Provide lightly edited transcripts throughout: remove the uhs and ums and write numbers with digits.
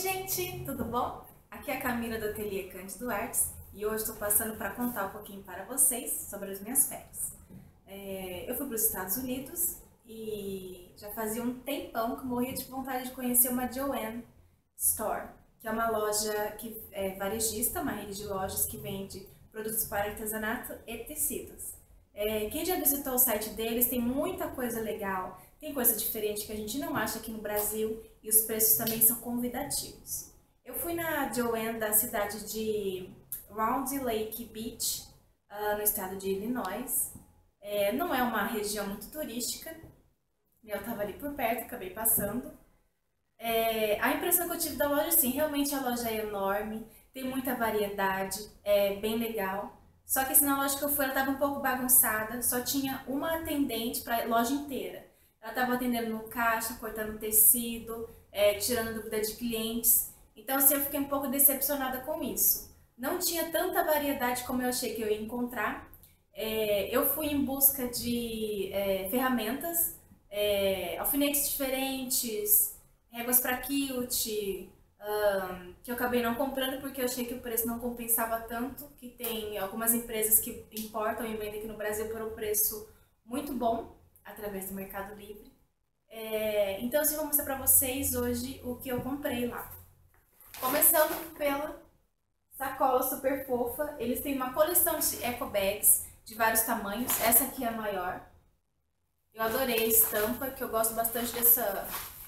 gente, tudo bom? Aqui é a Camila do Ateliê Cândido Artes e hoje estou passando para contar um pouquinho para vocês sobre as minhas férias. Eu fui para os Estados Unidos e já fazia um tempão que morria de vontade de conhecer uma Joann Store, que é uma loja que é varejista, uma rede de lojas que vende produtos para artesanato e tecidos. Quem já visitou o site deles tem muita coisa legal, tem coisa diferente que a gente não acha aqui no Brasil e os preços também são convidativos. Eu fui na Joann da cidade de Round Lake Beach, no estado de Illinois. Não é uma região muito turística, eu estava ali por perto, acabei passando. A impressão que eu tive da loja, sim, realmente a loja é enorme, tem muita variedade, é bem legal. Só que assim, na loja que eu fui, ela estava um pouco bagunçada, só tinha uma atendente para a loja inteira. Ela estava atendendo no caixa, cortando tecido, tirando dúvida de clientes. Então assim, eu fiquei um pouco decepcionada com isso. Não tinha tanta variedade como eu achei que eu ia encontrar. Eu fui em busca de ferramentas, alfinetes diferentes, réguas para quilt, que eu acabei não comprando porque eu achei que o preço não compensava tanto, que tem algumas empresas que importam e vendem aqui no Brasil por um preço muito bom, através do Mercado Livre. Então assim, vou mostrar para vocês hoje o que eu comprei lá. Começando pela sacola super fofa, eles têm uma coleção de eco bags de vários tamanhos, essa aqui é a maior. Eu adorei a estampa, que eu gosto bastante dessa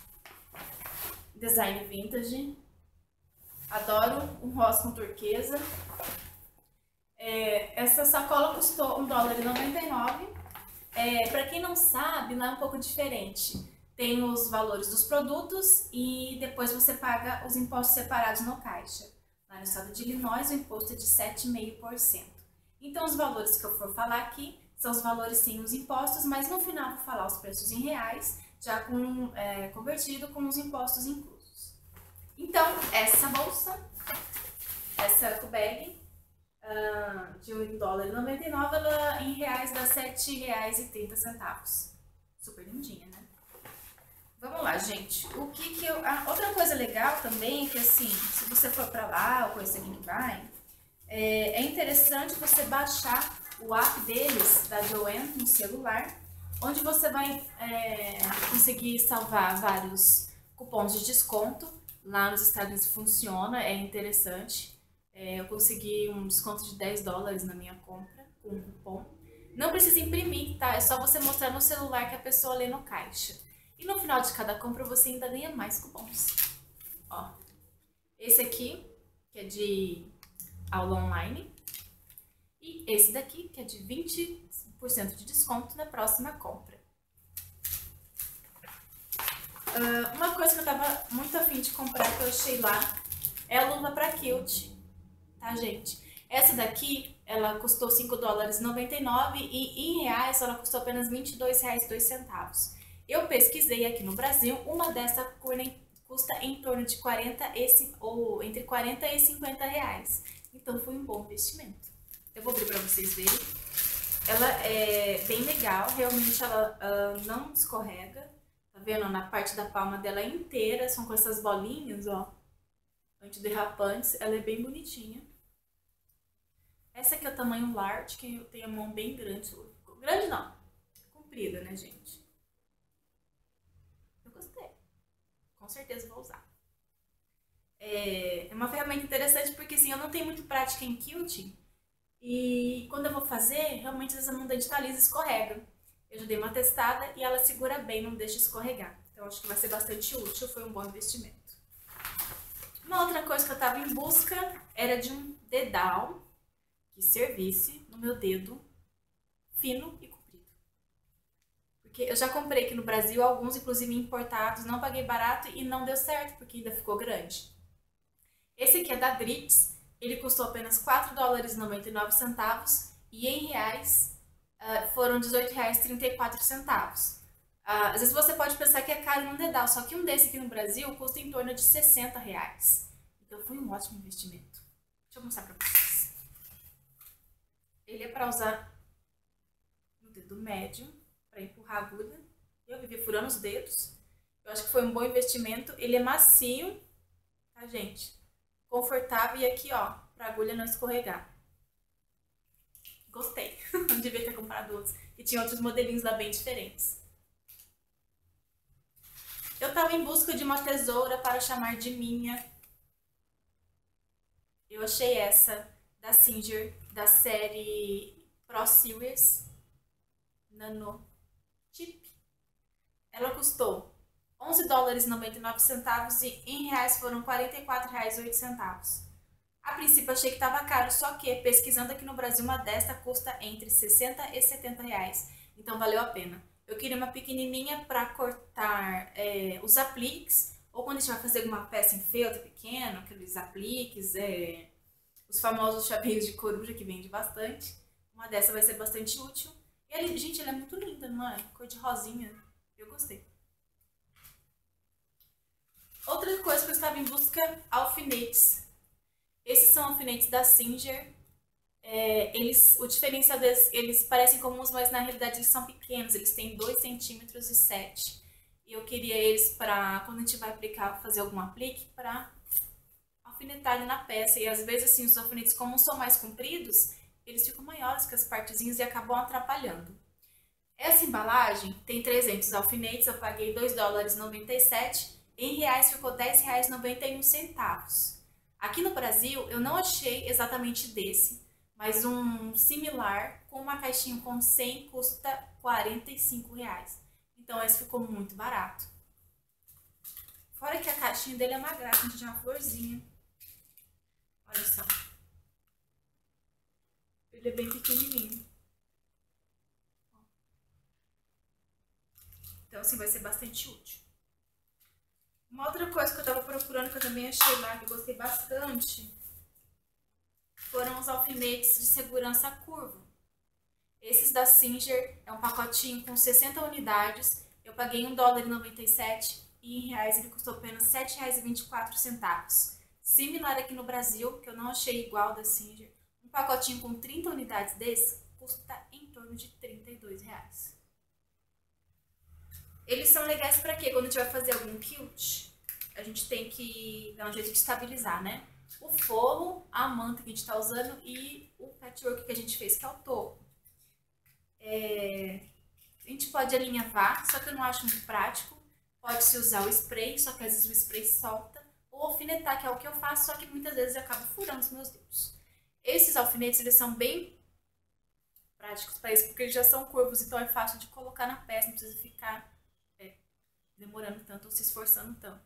design vintage. Adoro um rosa com turquesa. Essa sacola custou $1,99. Para quem não sabe, lá é um pouco diferente. Tem os valores dos produtos e depois você paga os impostos separados no caixa. Lá no estado de Illinois, o imposto é de 7,5%. Então, os valores que eu for falar aqui são os valores sem os impostos, mas no final eu vou falar os preços em reais, já convertido com os impostos inclusos. Então, essa bolsa, essa eco bag de $1,99, ela em reais dá R$7,30. Super lindinha, né? Vamos lá, gente. Outra coisa legal também é que, assim, se você for pra lá ou conhecer quem vai, é interessante você baixar o app deles, da Joann, no celular, onde você vai conseguir salvar vários cupons de desconto. Lá nos Estados Unidos funciona, é interessante. Eu consegui um desconto de $10 na minha compra com um cupom. Não precisa imprimir, tá? É só você mostrar no celular que a pessoa lê no caixa. E no final de cada compra você ainda ganha mais cupons. Ó, esse aqui, que é de aula online. E esse daqui, que é de 20% de desconto na próxima compra. Uma coisa que eu tava muito afim de comprar, que eu achei lá, é a luva pra quilt, tá, gente? Essa daqui, ela custou $5,99 e em reais ela custou apenas R$22,02. Eu pesquisei aqui no Brasil, uma dessa custa em torno de entre 40 e 50 reais. Então foi um bom investimento. Eu vou abrir pra vocês verem. Ela é bem legal, realmente ela não escorrega. Tá vendo? Na parte da palma dela inteira, são com essas bolinhas, ó, antiderrapantes. Ela é bem bonitinha. Essa aqui é o tamanho large, que eu tenho a mão bem grande. Grande não, comprida, né, gente? Eu gostei. Com certeza vou usar. É uma ferramenta interessante porque, assim, eu não tenho muito prática em quilting. E quando eu vou fazer, realmente às vezes a mão da tá lisa, escorrega. Eu já dei uma testada e ela segura bem, não deixa escorregar. Então acho que vai ser bastante útil, foi um bom investimento. Uma outra coisa que eu estava em busca era de um dedal que servisse no meu dedo fino e comprido. Porque eu já comprei aqui no Brasil alguns, inclusive importados, não paguei barato e não deu certo, porque ainda ficou grande. Esse aqui é da Dritz, ele custou apenas $4,99 e em reais foram R$18,34. Às vezes você pode pensar que é caro num dedal, só que um desse aqui no Brasil custa em torno de R$60. Então foi um ótimo investimento. Deixa eu mostrar pra vocês. Ele é para usar no dedo médio, para empurrar a agulha. Eu vivi furando os dedos. Eu acho que foi um bom investimento. Ele é macio, tá, tá, gente? Confortável e aqui, ó, pra agulha não escorregar. Gostei. Não devia ter comprado outros. E tinha outros modelinhos lá bem diferentes. Eu tava em busca de uma tesoura para chamar de minha. Eu achei essa da Singer, da série Pro Series Nano Chip. Ela custou $11,99 e em reais foram R$44,08. A princípio achei que estava caro, só que pesquisando aqui no Brasil uma desta custa entre 60 e 70 reais. Então valeu a pena. Eu queria uma pequenininha para cortar os apliques, ou quando a gente vai fazer alguma peça em feltro pequeno, aqueles apliques, os famosos chaveiros de coruja que vende bastante. Uma dessa vai ser bastante útil. E, gente, ela é muito linda, não é? Cor de rosinha. Eu gostei. Outra coisa que eu estava em busca, alfinetes. Esses são alfinetes da Singer. O diferencial deles, eles parecem comuns, mas na realidade eles são pequenos. Eles têm 2 centímetros e 7. E eu queria eles para, quando a gente vai aplicar, fazer algum aplique, para alfinetar ali na peça. E às vezes, assim, os alfinetes, como são mais compridos, eles ficam maiores que as partezinhas e acabam atrapalhando. Essa embalagem tem 300 alfinetes, eu paguei $2,97. Em reais ficou R$10,91. Aqui no Brasil eu não achei exatamente desse, mas um similar com uma caixinha com 100 custa R$45. Então esse ficou muito barato. Fora que a caixinha dele é uma graça, a gente tem uma florzinha. Olha só. Ele é bem pequenininho. Então assim vai ser bastante útil. Uma outra coisa que eu tava procurando, que eu também achei lá, que eu gostei bastante, foram os alfinetes de segurança curvo. Esses da Singer é um pacotinho com 60 unidades. Eu paguei $1,97 e em reais ele custou apenas R$7,24. Similar aqui no Brasil, que eu não achei igual da Singer, um pacotinho com 30 unidades desse custa em torno de R$32. Eles são legais pra quê? Quando a gente vai fazer algum quilt, a gente tem que dar um jeito de estabilizar, né? O forro, a manta que a gente tá usando e o patchwork que a gente fez, que é o topo. A gente pode alinhavar, só que eu não acho muito prático. Pode-se usar o spray, só que às vezes o spray solta. Ou alfinetar, que é o que eu faço, só que muitas vezes eu acabo furando os meus dedos. Esses alfinetes, eles são bem práticos para isso, porque eles já são curvos, então é fácil de colocar na peça, não precisa ficar demorando tanto ou se esforçando tanto.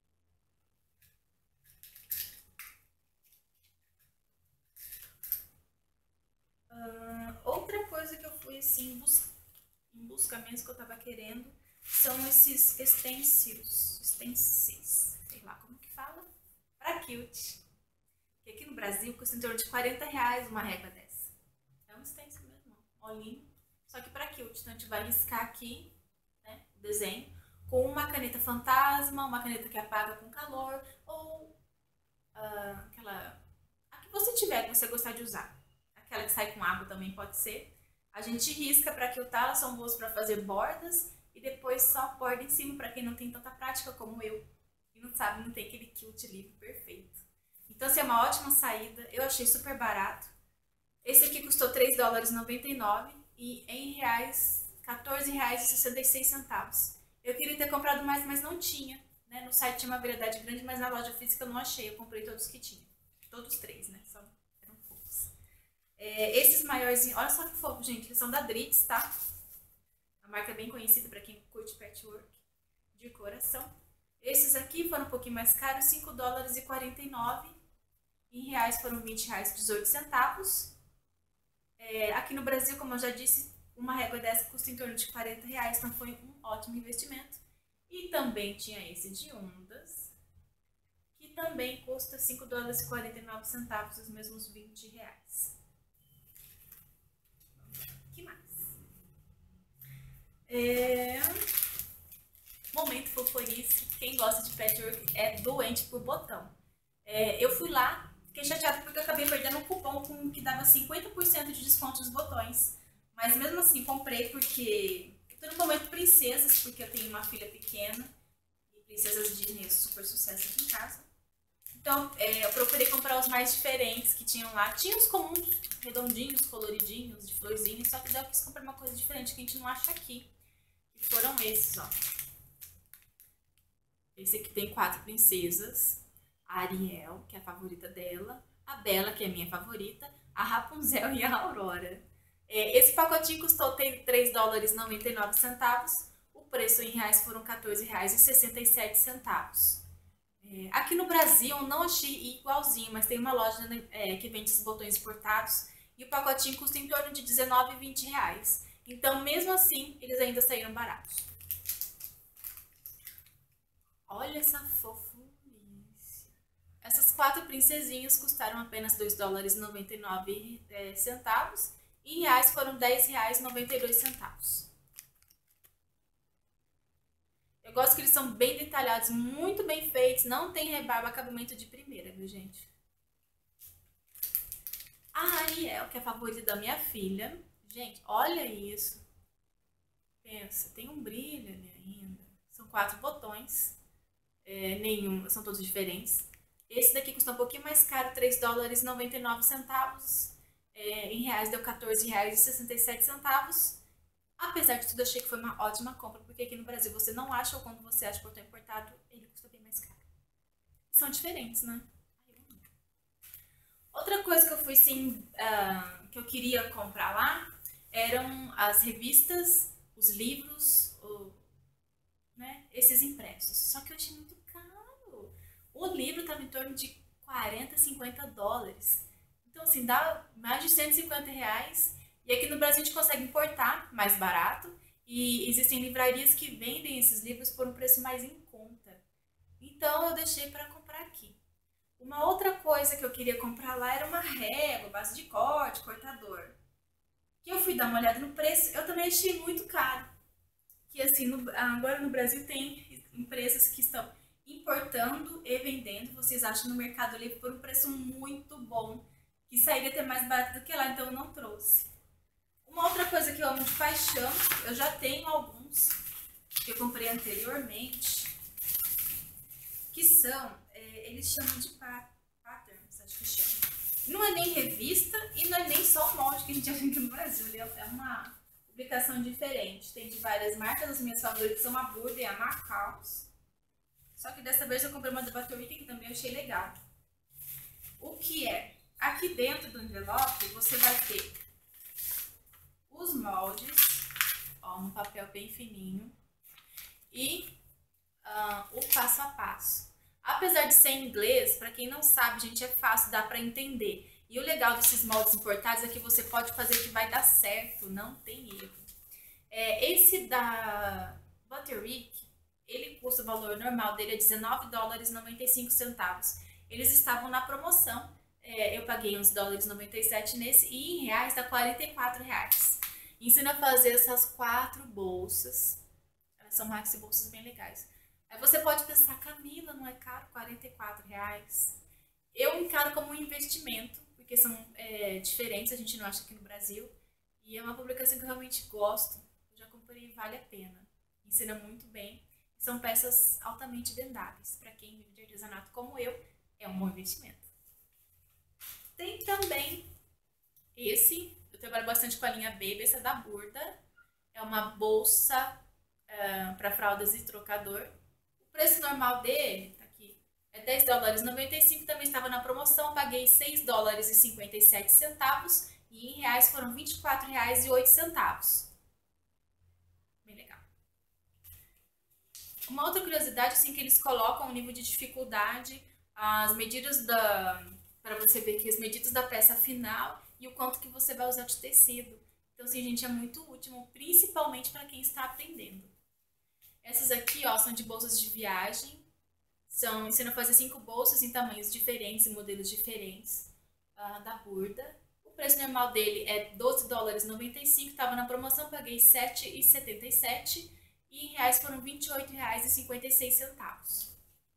Outra coisa que eu fui assim em busca mesmo que eu tava querendo são esses stencils, sei lá como que fala, pra quilt. Que aqui no Brasil custa em torno de R$40 uma régua dessa. É um stencil mesmo, olhinho, só que pra quilt. Então a gente vai riscar aqui, né, o desenho com uma caneta fantasma, uma caneta que apaga com calor, ou a que você tiver, que você gostar de usar. Aquela que sai com água também pode ser. A gente risca para quiltar, elas são boas para fazer bordas e depois só borda em cima para quem não tem tanta prática como eu e não sabe, não tem aquele quilt livre perfeito. Então, assim, é uma ótima saída, eu achei super barato. Esse aqui custou $3,99 e em reais, R$14,66. Eu queria ter comprado mais, mas não tinha. Né? No site tinha uma variedade grande, mas na loja física eu não achei. Eu comprei todos que tinha. Todos 3, né? Só eram poucos. Esses maiorzinhos, olha só que fofo, gente. Eles são da Dritz, tá? A marca é bem conhecida para quem curte patchwork de coração. Esses aqui foram um pouquinho mais caros, $5,49. Em reais foram R$20,18. Aqui no Brasil, como eu já disse, uma régua dessa custa em torno de R$40, então foi um ótimo investimento. E também tinha esse de ondas, que também custa $5,49, os mesmos R$20. Que mais? Momento foforice. Quem gosta de patchwork é doente por botão. Eu fui lá, fiquei chateada porque eu acabei perdendo um cupom que dava 50% de desconto nos botões. Mas mesmo assim comprei porque eu tô no momento princesas, porque eu tenho uma filha pequena e princesas Disney é super sucesso aqui em casa. Então, eu procurei comprar os mais diferentes que tinham lá. Tinha os comuns, redondinhos, coloridinhos, de florzinhas, só que daí eu quis comprar uma coisa diferente que a gente não acha aqui. E foram esses, ó. Esse aqui tem 4 princesas. A Ariel, que é a favorita dela. A Bela, que é a minha favorita. A Rapunzel e a Aurora. Esse pacotinho custou $3,99. O preço em reais foram R$14,67. Aqui no Brasil eu não achei igualzinho, mas tem uma loja que vende esses botões importados e o pacotinho custa em torno de R$19 e R$20. Então, mesmo assim, eles ainda saíram baratos. Olha essa fofurice. Essas 4 princesinhas custaram apenas $2,99 e em reais foram R$10,92. Eu gosto que eles são bem detalhados, muito bem feitos, não tem rebarba, acabamento de primeira, viu, gente? A Ariel, que é a favorita da minha filha. Gente, olha isso. Pensa, tem um brilho ali ainda. São 4 botões, são todos diferentes. Esse daqui custa um pouquinho mais caro, $3,99. Em reais deu R$14,67. Apesar de tudo, achei que foi uma ótima compra, porque aqui no Brasil você não acha, ou quando você acha botão importado, ele custa bem mais caro. São diferentes, né? Outra coisa que eu fui sim, que eu queria comprar lá, eram as revistas, os livros, né, esses impressos. Só que eu achei muito caro. O livro estava em torno de $40, $50. Então, assim, dá mais de R$150. E aqui no Brasil a gente consegue importar mais barato. E existem livrarias que vendem esses livros por um preço mais em conta. Então, eu deixei para comprar aqui. Uma outra coisa que eu queria comprar lá era uma régua, base de corte, cortador. Que eu fui dar uma olhada no preço, eu também achei muito caro. Que assim, agora no Brasil tem empresas que estão importando e vendendo, vocês acham no Mercado Livre por um preço muito bom, que sairia até mais barato do que lá, então eu não trouxe. Uma outra coisa que eu amo de paixão, eu já tenho alguns que eu comprei anteriormente, que são, eles chamam de patterns, acho que chama. Não é nem revista e não é nem só o molde que a gente acha aqui no Brasil, é uma publicação diferente. Tem de várias marcas, as minhas favoritas são a Burda e a Macaus. Só que dessa vez eu comprei uma da Batorica que também achei legal. O que é? Aqui dentro do envelope você vai ter os moldes, ó, no papel bem fininho, e o passo a passo. Apesar de ser em inglês, para quem não sabe, gente, é fácil, dá para entender. E o legal desses moldes importados é que você pode fazer que vai dar certo, não tem erro. Esse da Butterick, ele custa, o valor normal dele é $19,95. Eles estavam na promoção, eu paguei uns $1,97 nesse e em reais dá R$44. Ensina a fazer essas 4 bolsas, elas são maxi bolsas bem legais. Aí você pode pensar, Camila, não é caro? R$44? Eu encaro como um investimento, porque são diferentes, a gente não acha aqui no Brasil. E é uma publicação que eu realmente gosto. Eu já comprei e vale a pena. Ensina muito bem. São peças altamente vendáveis. Para quem vive de artesanato como eu, é um bom investimento. Tem também esse, eu trabalho bastante com a linha Baby, essa é da Burda. É uma bolsa para fraldas e trocador. O preço normal dele, tá aqui, é $10,95, também estava na promoção, paguei $6,57 e em reais foram R$24,08. Bem legal. Uma outra curiosidade, assim, que eles colocam o nível de dificuldade, as medidas para você ver aqui as medidas da peça final e o quanto que você vai usar de tecido. Então, assim, gente, é muito útil, principalmente para quem está aprendendo. Essas aqui, ó, são de bolsas de viagem. Ensino a fazer 5 bolsas em tamanhos diferentes e modelos diferentes, da Burda. O preço normal dele é $12,95, estava na promoção, paguei R$7,77 e em reais foram R$28,56.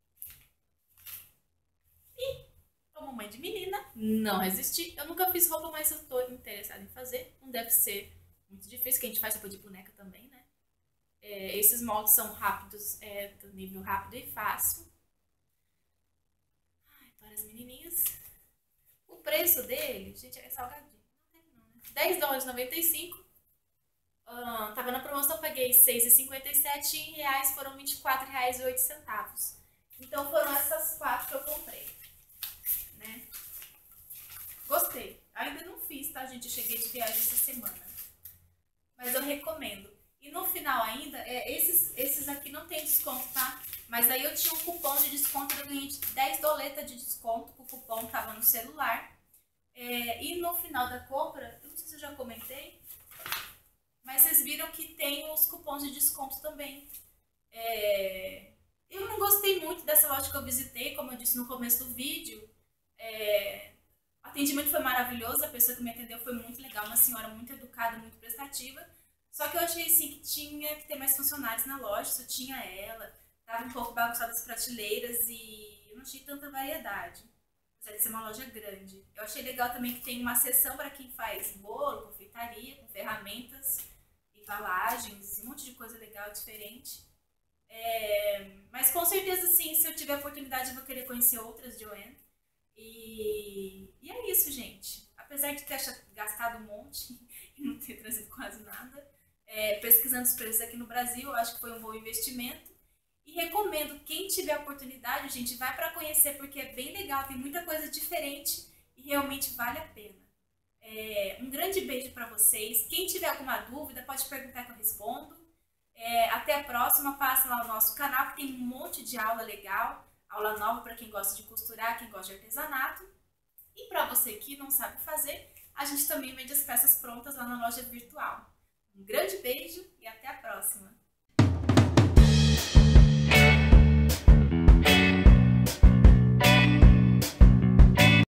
E, como mãe de menina, não resisti. Eu nunca fiz roupa, mas eu estou interessada em fazer. Não deve ser muito difícil, que a gente faz roupa de boneca também, né? Esses moldes são rápidos, do nível rápido e fácil. Ai, tô Várias menininhas. O preço dele, gente, é salgadinho. Não tem não, né? $10,95. Tava na promoção, paguei R$6,57 e em reais foram R$24,08. Então foram essas 4 que eu comprei, né? Gostei. Ainda não fiz, tá, gente? Eu cheguei de viagem essa semana. Mas eu recomendo. E no final ainda, esses aqui não tem desconto, tá? Mas aí eu tinha um cupom de desconto, eu ganhei 10 doletas de desconto, o cupom tava no celular. E no final da compra, eu não sei se eu já comentei, mas vocês viram que tem os cupons de desconto também. Eu não gostei muito dessa loja que eu visitei, como eu disse no começo do vídeo. O atendimento foi maravilhoso, a pessoa que me atendeu foi muito legal, uma senhora muito educada, muito prestativa. Só que eu achei assim que tinha que ter mais funcionários na loja, só tinha ela, tava um pouco bagunçada as prateleiras e eu não achei tanta variedade. Apesar de ser uma loja grande. Eu achei legal também que tem uma seção para quem faz bolo, confeitaria, com ferramentas, embalagens, um monte de coisa legal, diferente. Mas com certeza sim, se eu tiver oportunidade eu vou querer conhecer outras Joann. E é isso, gente. Apesar de ter gastado um monte e não ter trazido quase nada, pesquisando os preços aqui no Brasil, eu acho que foi um bom investimento. E recomendo, quem tiver a oportunidade, gente, vai para conhecer, porque é bem legal, tem muita coisa diferente e realmente vale a pena. Um grande beijo para vocês. Quem tiver alguma dúvida, pode perguntar que eu respondo. Até a próxima, passa lá no nosso canal, que tem um monte de aula legal, aula nova para quem gosta de costurar, quem gosta de artesanato. E para você que não sabe fazer, a gente também vende as peças prontas lá na loja virtual. Um grande beijo e até a próxima!